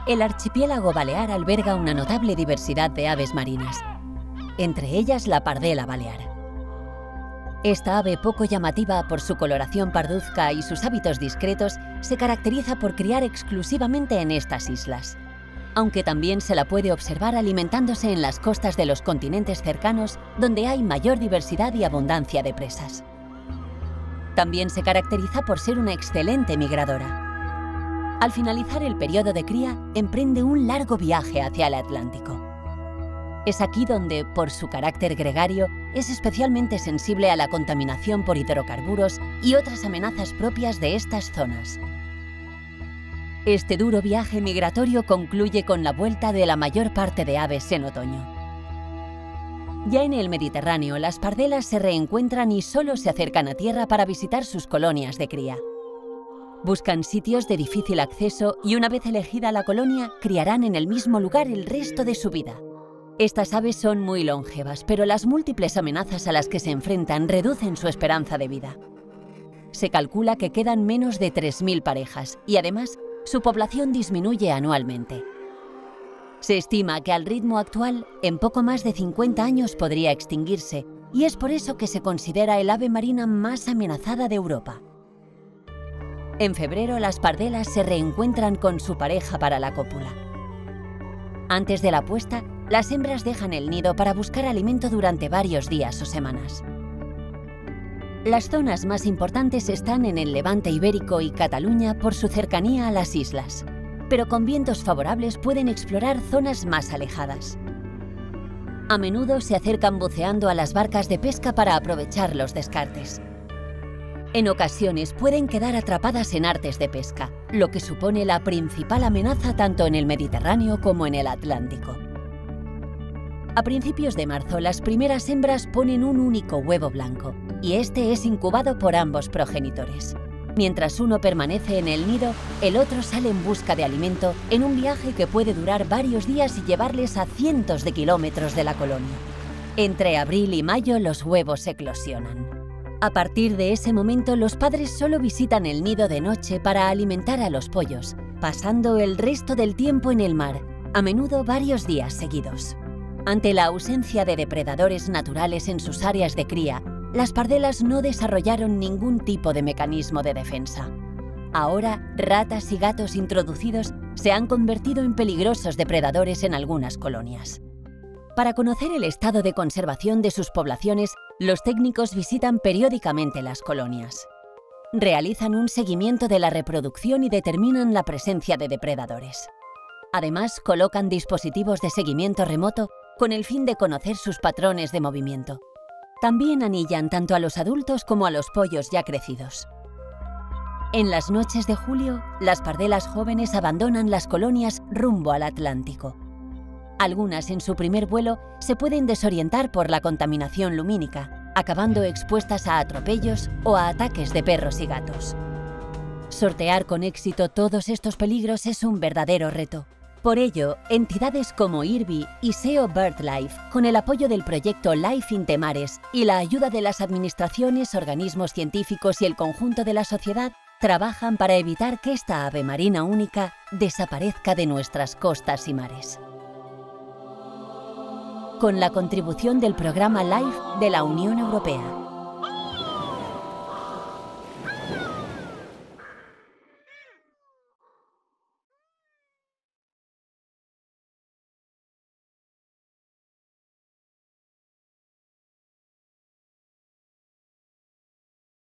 El archipiélago balear alberga una notable diversidad de aves marinas, entre ellas la pardela balear. Esta ave, poco llamativa por su coloración parduzca y sus hábitos discretos, se caracteriza por criar exclusivamente en estas islas, aunque también se la puede observar alimentándose en las costas de los continentes cercanos, donde hay mayor diversidad y abundancia de presas. También se caracteriza por ser una excelente migradora. Al finalizar el periodo de cría, emprende un largo viaje hacia el Atlántico. Es aquí donde, por su carácter gregario, es especialmente sensible a la contaminación por hidrocarburos y otras amenazas propias de estas zonas. Este duro viaje migratorio concluye con la vuelta de la mayor parte de aves en otoño. Ya en el Mediterráneo, las pardelas se reencuentran y solo se acercan a tierra para visitar sus colonias de cría. Buscan sitios de difícil acceso y una vez elegida la colonia, criarán en el mismo lugar el resto de su vida. Estas aves son muy longevas, pero las múltiples amenazas a las que se enfrentan reducen su esperanza de vida. Se calcula que quedan menos de 3.000 parejas y además su población disminuye anualmente. Se estima que al ritmo actual, en poco más de 50 años podría extinguirse, y es por eso que se considera el ave marina más amenazada de Europa. En febrero, las pardelas se reencuentran con su pareja para la cópula. Antes de la puesta, las hembras dejan el nido para buscar alimento durante varios días o semanas. Las zonas más importantes están en el Levante ibérico y Cataluña por su cercanía a las islas, pero con vientos favorables pueden explorar zonas más alejadas. A menudo se acercan buceando a las barcas de pesca para aprovechar los descartes. En ocasiones pueden quedar atrapadas en artes de pesca, lo que supone la principal amenaza tanto en el Mediterráneo como en el Atlántico. A principios de marzo, las primeras hembras ponen un único huevo blanco, y este es incubado por ambos progenitores. Mientras uno permanece en el nido, el otro sale en busca de alimento en un viaje que puede durar varios días y llevarles a cientos de kilómetros de la colonia. Entre abril y mayo los huevos eclosionan. A partir de ese momento, los padres solo visitan el nido de noche para alimentar a los pollos, pasando el resto del tiempo en el mar, a menudo varios días seguidos. Ante la ausencia de depredadores naturales en sus áreas de cría, las pardelas no desarrollaron ningún tipo de mecanismo de defensa. Ahora, ratas y gatos introducidos se han convertido en peligrosos depredadores en algunas colonias. Para conocer el estado de conservación de sus poblaciones, los técnicos visitan periódicamente las colonias. Realizan un seguimiento de la reproducción y determinan la presencia de depredadores. Además, colocan dispositivos de seguimiento remoto con el fin de conocer sus patrones de movimiento. También anillan tanto a los adultos como a los pollos ya crecidos. En las noches de julio, las pardelas jóvenes abandonan las colonias rumbo al Atlántico. Algunas en su primer vuelo se pueden desorientar por la contaminación lumínica, acabando expuestas a atropellos o a ataques de perros y gatos. Sortear con éxito todos estos peligros es un verdadero reto. Por ello, entidades como IRBI y SEO BirdLife, con el apoyo del proyecto Life in the Mares y la ayuda de las administraciones, organismos científicos y el conjunto de la sociedad, trabajan para evitar que esta ave marina única desaparezca de nuestras costas y mares. Con la contribución del programa LIFE de la Unión Europea.